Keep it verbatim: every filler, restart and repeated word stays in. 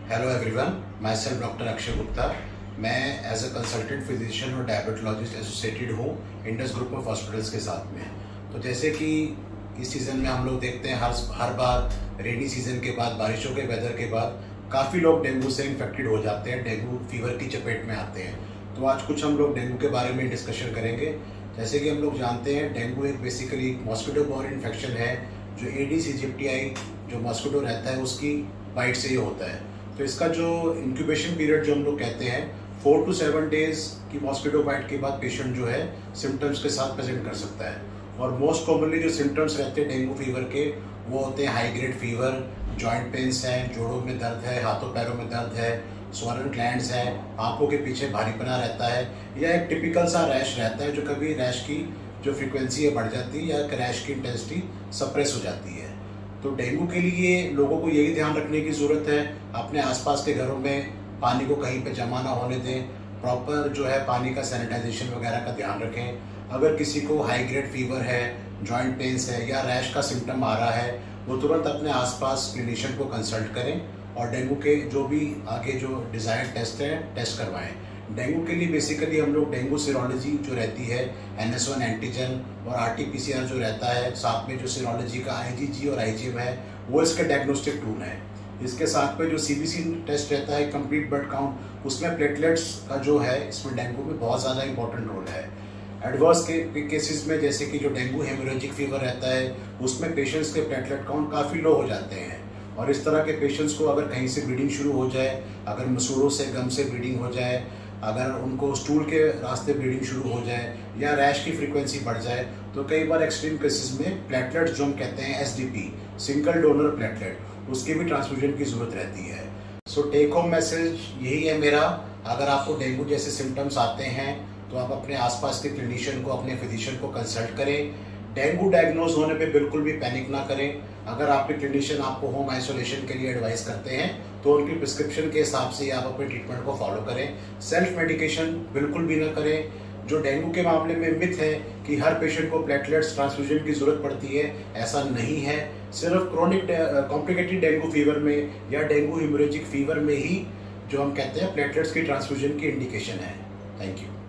Hello everyone, my self doctor Akshay Gupta. मैं as a consultant physician और diabetologist associated हूँ Indus group of hospitals के साथ में। तो जैसे कि इस सीज़न में हम लोग देखते हैं हर हर बार रेनी सीज़न के बाद, बारिशों के वेदर के बाद काफ़ी लोग डेंगू से इन्फेक्टेड हो जाते हैं, डेंगू फीवर की चपेट में आते हैं। तो आज कुछ हम लोग डेंगू के बारे में डिस्कशन करेंगे। जैसे कि हम लोग जानते हैं डेंगू एक बेसिकली मॉस्किटो बॉर्न इन्फेक्शन है जो एडिस इजिप्टियाई जो मॉस्किटो रहता है उसकी बाइट से ही होता है। तो इसका जो इंक्यूबेशन पीरियड जो हम लोग कहते हैं फोर टू सेवन डेज की मॉस्किटो बाइट के बाद पेशेंट जो है सिम्टम्स के साथ प्रेजेंट कर सकता है। और मोस्ट कॉमनली जो सिम्टम्स रहते हैं डेंगू फीवर के वो होते हैं high grade fever, joint pains हैं, जोड़ों में दर्द है, हाथों पैरों में दर्द है, स्वॉलन ग्लैंड्स है, आंखों के पीछे भारीपना रहता है, या एक टिपिकल सा रैश रहता है जो कभी रैश की जो फ्रीक्वेंसी है बढ़ जाती है या रैश की इंटेंसिटी सप्रेस हो जाती है। तो डेंगू के लिए लोगों को यही ध्यान रखने की ज़रूरत है अपने आसपास के घरों में पानी को कहीं पे जमा ना होने दें, प्रॉपर जो है पानी का सैनिटाइजेशन वगैरह का ध्यान रखें। अगर किसी को हाई ग्रेड फीवर है, जॉइंट पेन्स है या रैश का सिम्टम आ रहा है वो तुरंत अपने आसपास क्लिनिशियन को कंसल्ट करें और डेंगू के जो भी आगे जो डिज़ायर्ड टेस्ट है टेस्ट करवाएं। डेंगू के लिए बेसिकली हम लोग डेंगू सीरोलॉजी जो रहती है एन एस वन एंटीजन और R T P C R जो रहता है, साथ में जो सीरोलॉजी का आई जी जी और आई जी एम है वो इसके डायग्नोस्टिक टूल है। इसके साथ में जो सी बी सी टेस्ट रहता है कंप्लीट ब्लड काउंट, उसमें प्लेटलेट्स का जो है इसमें डेंगू में बहुत ज़्यादा इंपॉर्टेंट रोल है। एडवर्स के केसेस में जैसे कि जो डेंगू हेमोरेजिक फीवर रहता है उसमें पेशेंट्स के प्लेटलेट काउंट काफ़ी लो हो जाते हैं। और इस तरह के पेशेंट्स को अगर कहीं से ब्लीडिंग शुरू हो जाए, अगर मसूड़ों से गम से ब्लीडिंग हो जाए, अगर उनको स्टूल के रास्ते ब्लीडिंग शुरू हो जाए या रैश की फ्रीक्वेंसी बढ़ जाए तो कई बार एक्सट्रीम केसेस में प्लेटलेट्स जो हम कहते हैं S D P single donor platelet, उसकी भी ट्रांसफ्यूजन की ज़रूरत रहती है। सो टेक होम मैसेज यही है मेरा, अगर आपको डेंगू जैसे सिम्टम्स आते हैं तो आप अपने आसपास के क्लिनिशियन को, अपने फिजिशियन को कंसल्ट करें। डेंगू डायग्नोज होने पे बिल्कुल भी पैनिक ना करें। अगर आपके क्लिनिशियन आपको होम आइसोलेशन के लिए एडवाइस करते हैं तो उनकी प्रिस्क्रिप्शन के हिसाब से आप अपने ट्रीटमेंट को फॉलो करें। सेल्फ मेडिकेशन बिल्कुल भी ना करें। जो डेंगू के मामले में मिथ है कि हर पेशेंट को प्लेटलेट्स ट्रांसफ्यूजन की जरूरत पड़ती है, ऐसा नहीं है। सिर्फ क्रोनिक कॉम्प्लिकेटेड डेंगू फीवर में या डेंगू हेमोरेजिक फीवर में ही जो हम कहते हैं प्लेटलेट्स की ट्रांसफ्यूजन की इंडिकेशन है। Thank you.